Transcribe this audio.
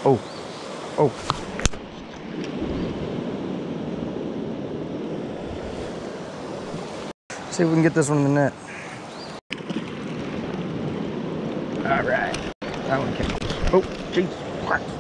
Oh, oh. See if we can get this one in the net. All right. That one came. Oh, jeez.